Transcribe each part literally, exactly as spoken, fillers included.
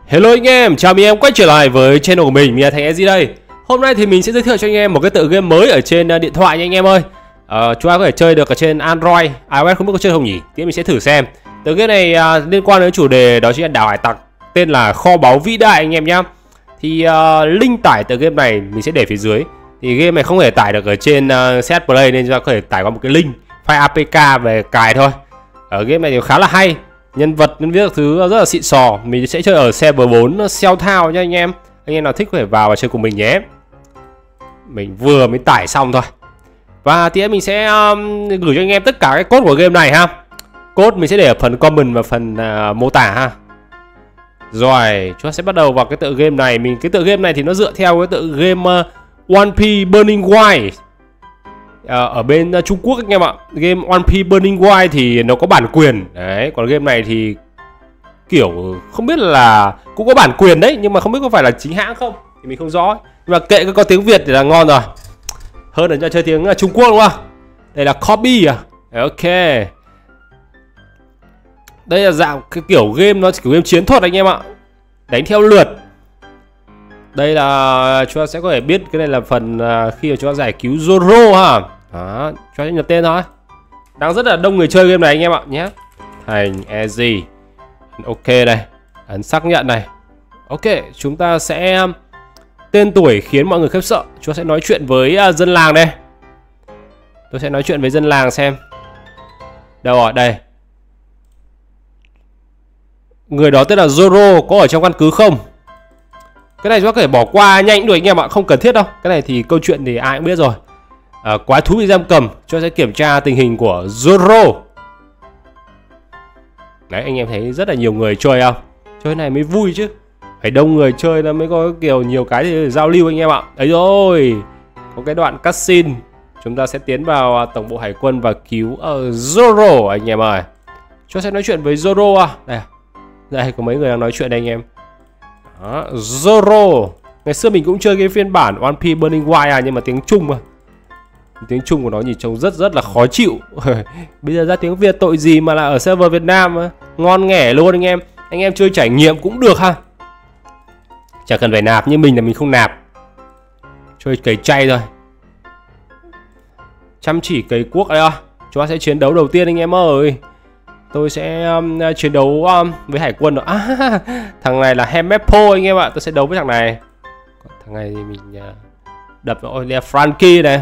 Hello anh em, chào mừng em quay trở lại với channel của mình, mình là Thành e giê đây. Hôm nay thì mình sẽ giới thiệu cho anh em một cái tựa game mới ở trên điện thoại nha anh em ơi. Ờ, chúng ta có thể chơi được ở trên Android, iOS không biết có chơi không nhỉ? Thì mình sẽ thử xem. Tựa game này à, liên quan đến chủ đề đó chính là đảo hải tặc, tên là Kho báu vĩ đại anh em nhá. Thì à, link tải tựa game này mình sẽ để phía dưới. Thì game này không thể tải được ở trên uh, xê ét Play nên chúng ta có thể tải qua một cái link file a pê ca về cài thôi. Ở game này thì khá là hay. Nhân vật, nhân viết thứ rất là xịn sò. Mình sẽ chơi ở server bốn Sell Town nha anh em. Anh em nào thích có thể vào và chơi cùng mình nhé. Mình vừa mới tải xong thôi. Và tí nữa mình sẽ um, gửi cho anh em tất cả cái code của game này ha. Code mình sẽ để ở phần comment và phần uh, mô tả ha. Rồi, chúng ta sẽ bắt đầu vào cái tựa game này. Mình cái tựa game này thì nó dựa theo cái tựa game uh, One Piece Burning White. À, ở bên uh, Trung Quốc anh em ạ. Game One Piece Burning White thì nó có bản quyền. Đấy, còn game này thì kiểu không biết là cũng có bản quyền đấy, nhưng mà không biết có phải là chính hãng không thì mình không rõ. Nhưng mà kệ, có tiếng Việt thì là ngon rồi. Hơn là cho chơi tiếng uh, Trung Quốc đúng không? Đây là copy à? Ok. Đây là dạng cái kiểu game, nó kiểu game chiến thuật anh em ạ. Đánh theo lượt. Đây là chúng ta sẽ có thể biết cái này là phần uh, khi mà chúng ta giải cứu Zoro ha. Đó, cho nhập tên thôi. Đang rất là đông người chơi game này anh em ạ nhé. Thành e giê. Ok này, ấn xác nhận này. Ok, chúng ta sẽ tên tuổi khiến mọi người khiếp sợ. Chúng ta sẽ nói chuyện với uh, dân làng đây. Tôi sẽ nói chuyện với dân làng xem. Đâu rồi, đây. Người đó tên là Zoro, có ở trong căn cứ không? Cái này chúng ta có thể bỏ qua nhanh cũng được anh em ạ, không cần thiết đâu. Cái này thì câu chuyện thì ai cũng biết rồi. À, quái thú bị giam cầm, cho sẽ kiểm tra tình hình của Zoro. Đấy, anh em thấy rất là nhiều người chơi không? Chơi này mới vui chứ. Phải đông người chơi nó mới có kiểu nhiều cái để giao lưu anh em ạ. Đấy rồi, có cái đoạn cutscene. Chúng ta sẽ tiến vào tổng bộ hải quân và cứu uh, Zoro anh em ơi. Cho sẽ nói chuyện với Zoro à. Đây, đây có mấy người đang nói chuyện đây anh em. Đó, Zoro. Ngày xưa mình cũng chơi cái phiên bản One Piece Burning White à, nhưng mà tiếng Trung mà. Tiếng Trung của nó nhìn trông rất rất là khó chịu. Bây giờ ra tiếng Việt tội gì mà là ở server Việt Nam mà. Ngon nghẻ luôn anh em. Anh em chơi trải nghiệm cũng được ha. Chẳng cần phải nạp, như mình là mình không nạp. Chơi cày chay thôi. Chăm chỉ cày cuốc đây à. Chúng ta sẽ chiến đấu đầu tiên anh em ơi. Tôi sẽ um, chiến đấu um, với hải quân rồi. À, thằng này là Hemepo anh em ạ. Tôi sẽ đấu với thằng này. Còn thằng này thì mình uh, đập ôi là Frankie này.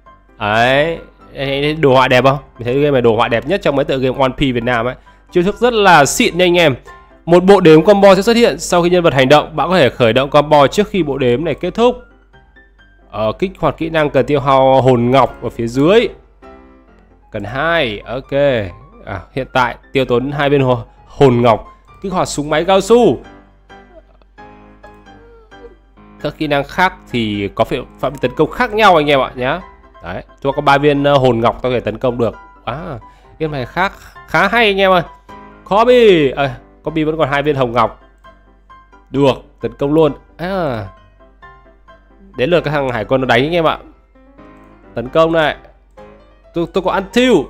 Đấy, đồ họa đẹp không? Mình thấy game này đồ họa đẹp nhất trong mấy tựa game One Piece Việt Nam ấy. Chiêu thức rất là xịn nha anh em. Một bộ đếm combo sẽ xuất hiện sau khi nhân vật hành động. Bạn có thể khởi động combo trước khi bộ đếm này kết thúc. Ờ, kích hoạt kỹ năng cần tiêu hao hồn ngọc ở phía dưới. Cần hai, ok. À, hiện tại tiêu tốn hai viên hồn ngọc. Kích hoạt súng máy cao su. Các kỹ năng khác thì có phạm vi tấn công khác nhau anh em ạ nhé. Đấy, cho có ba viên hồn ngọc có thể tấn công được. À, game này khác khá hay anh em ơi. Copy, à, Copy vẫn còn hai viên hồng ngọc. Được, tấn công luôn. À, đến lượt cái thằng hải quân nó đánh anh em ạ. Tấn công này. Tôi tôi có ăn thiêu.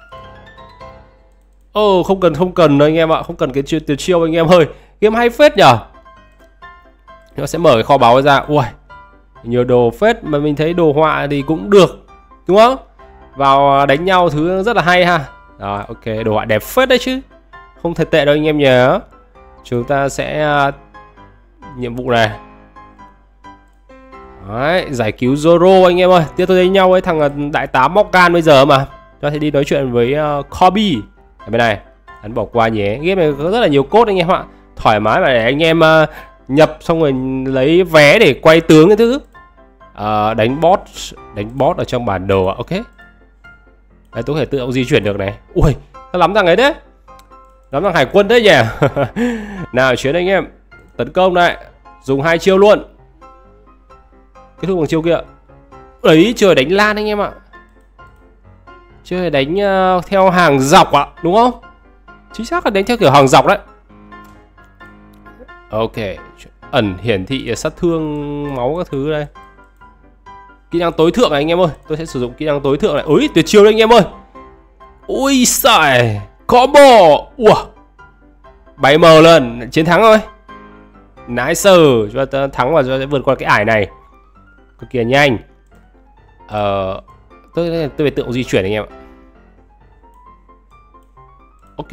Ồ, oh, không cần không cần đâu anh em ạ, không cần cái chiêu tuyệt chiêu anh em ơi. Game hay phết nhở. Nó sẽ mở cái kho báu ra. Ui, nhiều đồ phết mà mình thấy đồ họa thì cũng được, đúng không? Vào đánh nhau thứ rất là hay ha. Rồi, ok, đồ họa đẹp phết đấy chứ. Không thể tệ đâu anh em nhớ. Chúng ta sẽ uh, nhiệm vụ này. Đấy, giải cứu Zoro anh em ơi. Tiếp tôi đánh nhau với thằng đại tá Morgan bây giờ mà. Chúng ta sẽ đi nói chuyện với uh, Kobe. Ở bên này, hắn bỏ qua nhé. Game này có rất là nhiều code anh em ạ. Thoải mái mà để anh em uh, nhập xong rồi lấy vé để quay tướng cái thứ. Uh, đánh boss, đánh boss ở trong bản đồ. Ok. Đấy, tôi có thể tự động di chuyển được này. Ui, nó lắm thằng ấy đấy. Lắm thằng hải quân đấy nhỉ. Nào chuyến anh em. Tấn công này. Dùng hai chiêu luôn. Kết thúc bằng chiêu kia. Đấy, trời đánh lan anh em ạ. Chơi đánh uh, theo hàng dọc ạ, đúng không? Chính xác là đánh theo kiểu hàng dọc đấy. Ok, ẩn hiển thị sát thương máu các thứ đây. Kỹ năng tối thượng này anh em ơi. Tôi sẽ sử dụng kỹ năng tối thượng này. Ui, tuyệt chiêu đấy anh em ơi. Ui xài, combo. Ủa, bay mờ lên, chiến thắng rồi. Nice. Chúng ta thắng và chúng ta sẽ vượt qua cái ải này cực kỳ nhanh. Ờ, tôi tôi về tượng di chuyển anh em ạ. Ok.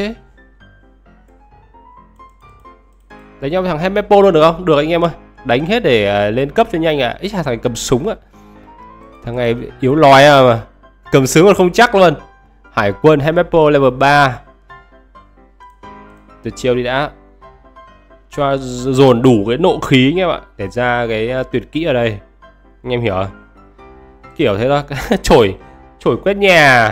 Đánh nhau với thằng Hemmepo luôn được không? Được anh em ơi. Đánh hết để uh, lên cấp cho nhanh ạ. À. Ít thằng này cầm súng ạ. À. Thằng này yếu lòi à mà. Cầm súng còn không chắc luôn. Hải quân Hemmepo level ba. Tuyệt chiêu đi đã. Cho dồn đủ cái nộ khí anh em ạ. Để ra cái uh, tuyệt kỹ ở đây. Anh em hiểu không? Kiểu thế đó. Chổi Chổi quét nhà.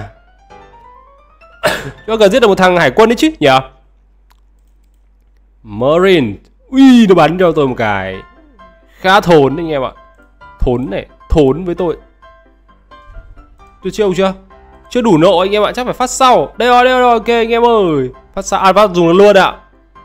Cho cần giết được một thằng hải quân đấy chứ nhỉ? Marine. Ui, nó bắn cho tôi một cái khá thốn anh em ạ. Thốn này, thốn với tôi. Tôi chiêu chưa? Chưa đủ nộ anh em ạ, chắc phải phát sau. Đây rồi, đây rồi, ok anh em ơi. Phát sau, à, phát dùng luôn ạ.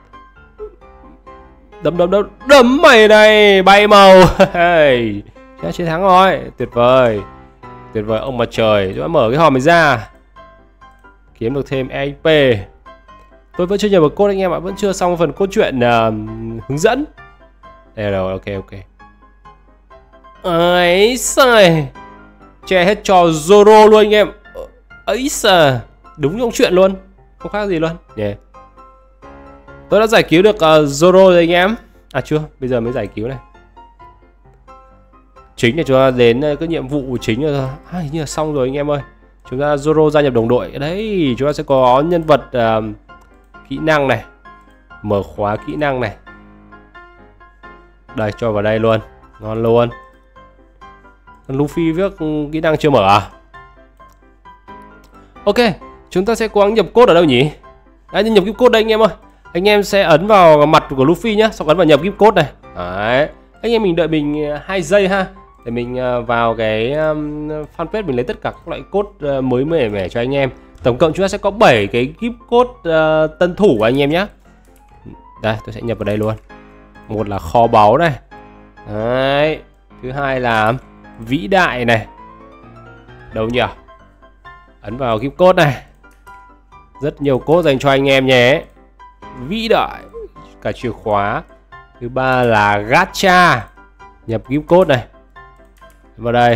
Đấm đấm đấm đấm mày này, bay màu. Đã chiến thắng rồi, tuyệt vời. Tuyệt vời ông mặt trời. Chúng ta mở cái hòm này ra. Kiếm được thêm e pê. Tôi vẫn chưa nhờ một code anh em ạ, vẫn chưa xong phần cốt truyện uh, hướng dẫn. Đây rồi, ok ok. Ấy xài. Che hết cho Zoro luôn anh em. Ấy xà. Đúng trong chuyện luôn. Không khác gì luôn. Yeah. Tôi đã giải cứu được uh, Zoro rồi anh em. À chưa, bây giờ mới giải cứu này. Chính là chúng ta đến cái nhiệm vụ chính rồi. À, hình như là xong rồi anh em ơi. Chúng ta Zoro gia nhập đồng đội. Đấy, chúng ta sẽ có nhân vật uh, kỹ năng này. Mở khóa kỹ năng này. Đây, cho vào đây luôn. Ngon luôn. Luffy viết kỹ năng chưa mở à? Ok, chúng ta sẽ cố gắng nhập code ở đâu nhỉ? À, nhập gift code đây anh em ơi. Anh em sẽ ấn vào mặt của Luffy nhá, xong ấn vào nhập gift code này. Đấy. Anh em mình đợi mình hai giây ha. Để mình vào cái um, fanpage mình lấy tất cả các loại code uh, mới mẻ mẻ cho anh em. Tổng cộng chúng ta sẽ có bảy cái gift code uh, tân thủ của anh em nhé. Đây, tôi sẽ nhập vào đây luôn. Một là kho báu này. Đấy. Thứ hai là vĩ đại này. Đâu nhỉ? Ấn vào gift code này. Rất nhiều code dành cho anh em nhé. Vĩ đại. Cả chìa khóa. Thứ ba là gacha. Nhập gift code này. Vào đây.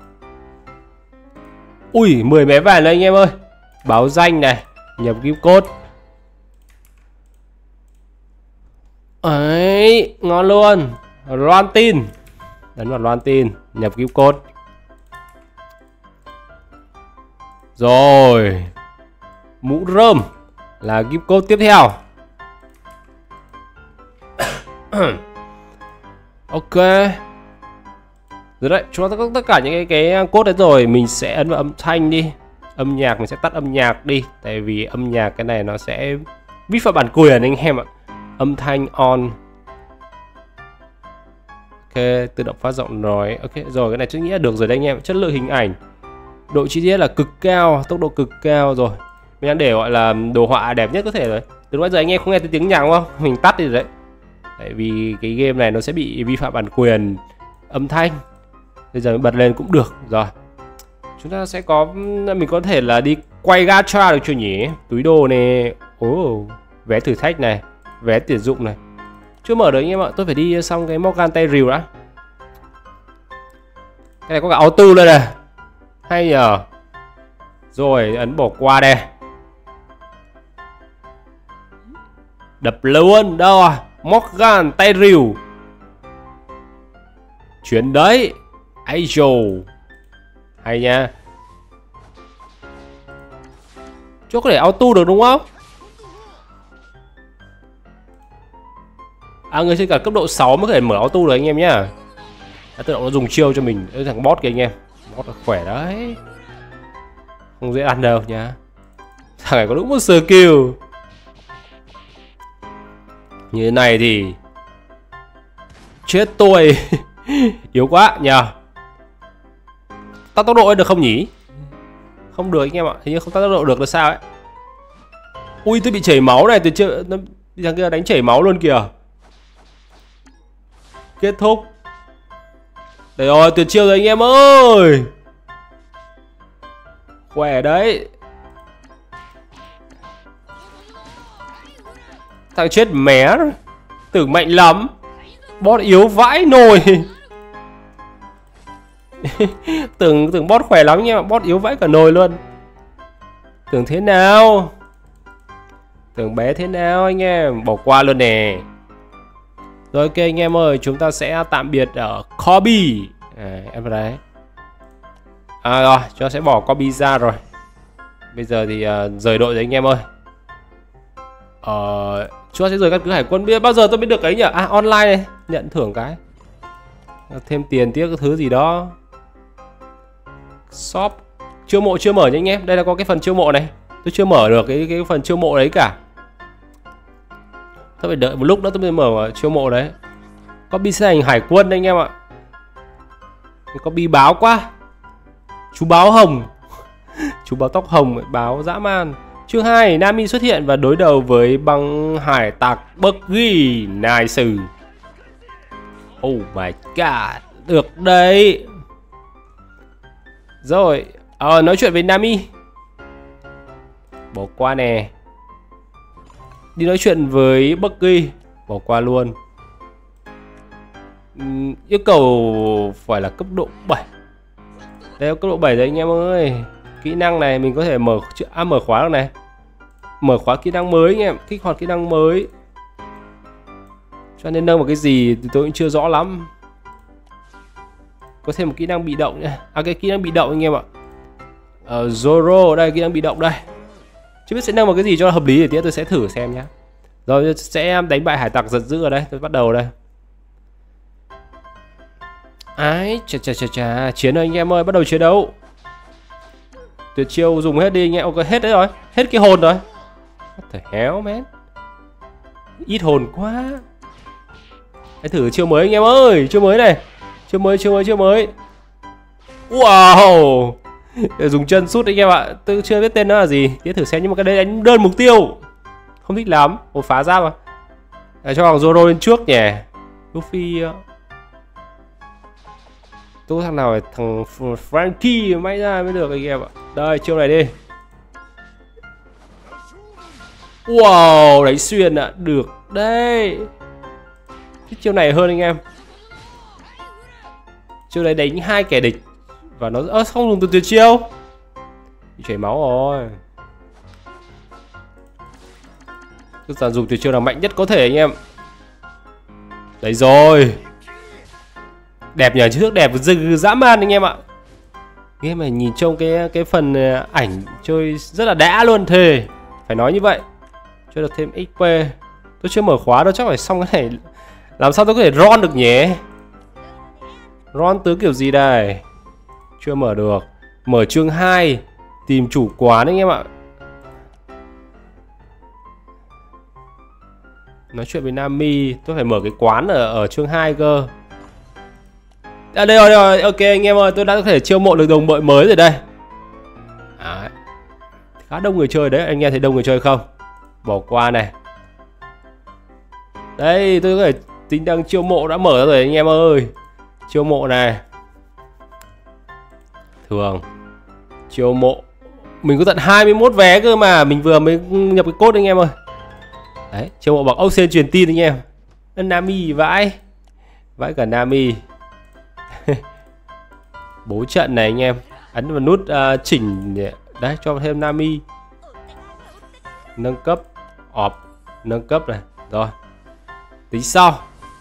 Ui, mười vé vàng đây anh em ơi. Báo danh này. Nhập gift code. Ấy, ngon luôn. Loan tin. Ấn vào loan tin. Nhập gift code. Rồi. Mũ rơm là gift code tiếp theo. Ok. Rồi đấy, chúng ta có tất cả những cái, cái code đấy rồi. Mình sẽ ấn vào âm thanh đi. Âm nhạc mình sẽ tắt âm nhạc đi. Tại vì âm nhạc cái này nó sẽ vi phạm bản quyền anh em ạ. Âm thanh on. Ok, tự động phát giọng nói. Ok, rồi cái này chắc nghĩa được rồi đấy anh em. Chất lượng hình ảnh, độ chi tiết là cực cao, tốc độ cực cao rồi. Mình đang để gọi là đồ họa đẹp nhất có thể rồi. Từ bây giờ anh em không nghe thấy tiếng nhạc đúng không? Mình tắt đi rồi đấy. Tại vì cái game này nó sẽ bị vi phạm bản quyền âm thanh. Bây giờ mình bật lên cũng được rồi. Chúng ta sẽ có, mình có thể là đi quay gacha được chưa nhỉ? Túi đồ này. Ồ, oh, vé thử thách này, vé tuyển dụng này. Chưa mở được anh em ạ, tôi phải đi xong cái Morgan tay rìu đã. Cái này có cả auto lên này. Hay nhờ. Rồi, ấn bỏ qua đây. Đập luôn, đâu à? Morgan tay rìu. Chuyến đấy. Ai dồ. Hay nha. Chỗ có thể auto được đúng không? À, người chơi cả cấp độ sáu mới có thể mở auto được anh em nhá. Đã tự động nó dùng chiêu cho mình. Cái thằng boss kìa anh em. Boss là khỏe đấy. Không dễ ăn đâu nhá. Thằng này có đúng một skill. Như thế này thì chết tôi. Yếu quá nhờ. Tắt tốc độ ấy được không nhỉ? Không được anh em ạ. Hình như không tắt tốc độ được là sao ấy. Ui, tôi bị chảy máu này. Từ chưa thằng kia đánh chảy máu luôn kìa. Kết thúc. Đây rồi, tuyệt chiêu rồi anh em ơi. Khỏe đấy. Thằng chết mé rồi. Tưởng mạnh lắm. Boss yếu vãi nồi. Tưởng tưởng boss khỏe lắm nhưng mà boss yếu vãi cả nồi luôn. Tưởng thế nào? Tưởng bé thế nào anh em? Bỏ qua luôn nè. Rồi ok anh em ơi, chúng ta sẽ tạm biệt ở Kobe. À, em vào đấy. À rồi, chúng ta sẽ bỏ Kobe ra rồi. Bây giờ thì uh, rời đội rồi anh em ơi. Ờ, chúng ta sẽ rời căn cứ hải quân. Bây giờ bao giờ tôi mới được ấy nhỉ? À online này, nhận thưởng cái. Thêm tiền tiếc cái thứ gì đó. Shop chiêu mộ chưa mở nha anh em. Đây là có cái phần chiêu mộ này. Tôi chưa mở được cái cái phần chiêu mộ đấy cả. Tôi phải đợi một lúc nữa tôi mới mở chiêu mộ đấy. Có bi xe hành hải quân anh em ạ. Có bi báo quá. Chú báo hồng. Chú báo tóc hồng, báo dã man. Chương hai, Nami xuất hiện và đối đầu với băng hải tặc Buggy. Nice. Oh my god. Được đấy. Rồi, ờ, nói chuyện với Nami. Bỏ qua nè. Đi nói chuyện với Buggy. Bỏ qua luôn. uhm, Yêu cầu phải là cấp độ bảy. Đây là cấp độ bảy rồi anh em ơi. Kỹ năng này mình có thể mở à, mở khóa được này. Mở khóa kỹ năng mới anh em. Kích hoạt kỹ năng mới. Cho nên nâng một cái gì thì tôi cũng chưa rõ lắm. Có thêm một kỹ năng bị động nha. À cái kỹ năng bị động anh em ạ. Ờ, Zoro đây, kỹ năng bị động đây. Chưa biết sẽ nâng một cái gì cho hợp lý thì tí tôi sẽ thử xem nhá. Rồi sẽ đánh bại hải tặc giật dữ ở đây. Tôi bắt đầu đây. Ái chà chà chà chà. Chiến rồi anh em ơi, bắt đầu chiến đấu. Tuyệt chiêu dùng hết đi anh em. Ok hết đấy rồi. Hết cái hồn rồi. Thật héo mét. Ít hồn quá. Hãy thử chiêu mới anh em ơi. Chiêu mới này. Chiêu mới chiêu mới chiêu mới. Wow. Để dùng chân sút anh em ạ. Tôi chưa biết tên nó là gì. Tiếp thử xem, nhưng mà cái đấy đánh đơn mục tiêu. Không thích lắm. Ồ phá ra mà. Để cho thằng Zoro lên trước nhỉ. Luffy. Tôi thằng nào thằng Frankie may ra mới được anh em ạ. Đây chiêu này đi. Wow, đánh xuyên ạ. Được đây. Thích chiêu này hơn anh em. Chiêu này đánh hai kẻ địch và nó ơ không dùng từ tuyệt chiêu. Bị chảy máu rồi. Cứ dần dùng tuyệt chiêu là mạnh nhất có thể anh em. Đấy rồi. Đẹp nhờ, trước đẹp dã man anh em ạ. Game này nhìn trông cái cái phần ảnh chơi rất là đã luôn thề. Phải nói như vậy. Chơi được thêm ích pê. Tôi chưa mở khóa đâu, chắc phải xong cái này. Làm sao tôi có thể ron được nhỉ? Ron tứ kiểu gì đây? Chưa mở được. Mở chương hai. Tìm chủ quán anh em ạ. Nói chuyện với Nami. Tôi phải mở cái quán ở, ở chương hai cơ. À đây rồi, đây rồi, ok anh em ơi, tôi đã có thể chiêu mộ được đồng đội mới rồi đây. À, khá đông người chơi đấy, anh em thấy đông người chơi không? Bỏ qua này. Đây, tôi có thể tính năng chiêu mộ đã mở ra rồi anh em ơi. Chiêu mộ này. Thường. Chiêu mộ. Mình có tận hai mươi mốt vé cơ mà, mình vừa mới nhập cái code anh em ơi. Đấy, chiêu mộ bằng Ocean truyền tin anh em. Nami vãi. Vãi cả Nami. Bố trận này anh em. Ấn vào nút uh, chỉnh. Đấy cho thêm Nami. Nâng cấp. Ọp. Nâng cấp này. Rồi. Tính sau.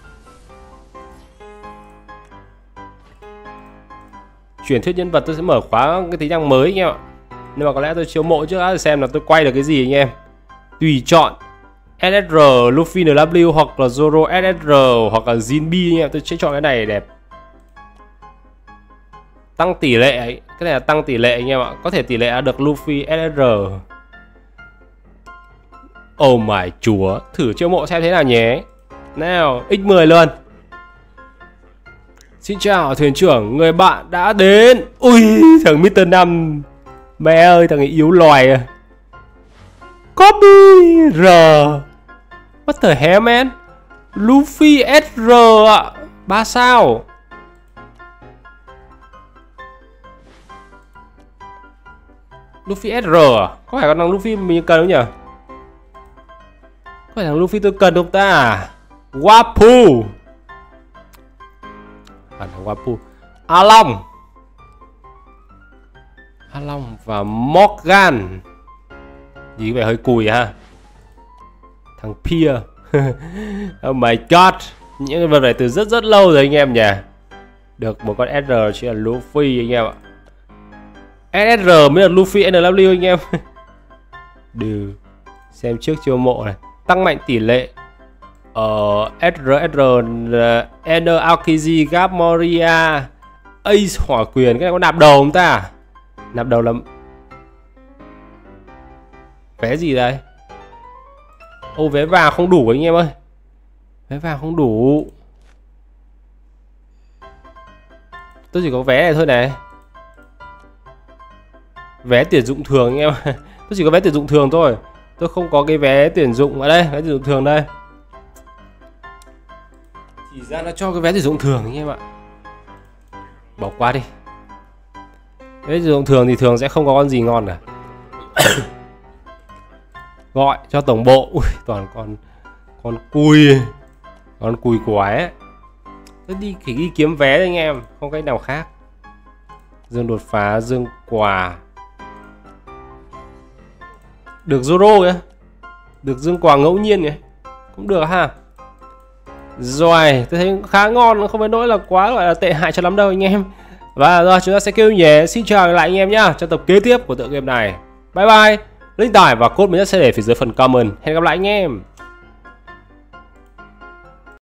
Chuyển thuyết nhân vật tôi sẽ mở khóa cái tính năng mới anh em ạ. Nhưng mà có lẽ tôi chiếu mộ trước đã xem là tôi quay được cái gì anh em. Tùy chọn ét ét rờ, Luffy en vê hoặc là Zoro ét ét rờ hoặc là Jinbe anh em. Tôi sẽ chọn cái này đẹp. Tăng tỷ lệ ấy. Cái này là tăng tỷ lệ anh em ạ. Có thể tỷ lệ được Luffy ét ét rờ. Oh my chúa. Thử chiêu mộ xem thế nào nhé. Nào, nhân mười luôn. Xin chào thuyền trưởng, người bạn đã đến. Ui, thằng mít-tơ năm. Mẹ ơi, thằng ấy yếu loài à. Copy R. What the hell man. Luffy ét rờ ạ. Ba sao. Luffy ét rờ à? Có phải con thằng Luffy mình cần không nhỉ? Có phải thằng Luffy tôi cần không ta? Wapu. Hẳn là Wapu. A Long. A Long và Morgan. Nhìn vẻ hơi cùi ha. Thằng Pierre. Oh my god. Những vật này từ rất rất lâu rồi anh em nhỉ. Được một con ét rờ chỉ là Luffy anh em ạ. ét rờ mới là Luffy en lờ vê anh em. Được. Xem trước chiêu mộ này. Tăng mạnh tỷ lệ Ờ ét rờ ét rờ Ener Aokiji Gap Moria Ace hỏa quyền. Cái này có nạp đầu không ta? Nạp đầu là vé gì đây? Ô vé vàng không đủ anh em ơi. Vé vàng không đủ. Tôi chỉ có vé này thôi này. Vé tuyển dụng thường anh em. Tôi chỉ có vé tuyển dụng thường thôi. Tôi không có cái vé tuyển dụng ở đây. Vé tuyển dụng thường đây. Chỉ ra nó cho cái vé tuyển dụng thường anh em ạ. Bỏ qua đi. Vé tuyển dụng thường thì thường sẽ không có con gì ngon cả. Gọi cho tổng bộ. Ui, toàn con con cùi. Con cùi quái ấy. Tôi đi chỉ đi kiếm vé anh em, không cách nào khác. Dương đột phá, dương quà. Được Zoro kìa. Được dương quà ngẫu nhiên kìa. Cũng được ha. Rồi, tôi thấy khá ngon, không phải nỗi là quá gọi là tệ hại cho lắm đâu anh em. Và rồi chúng ta sẽ kêu nhé. Xin chào lại anh em nhá trong tập kế tiếp của tựa game này. Bye bye. Link tải và code mới nhất sẽ để phía dưới phần comment. Hẹn gặp lại anh em.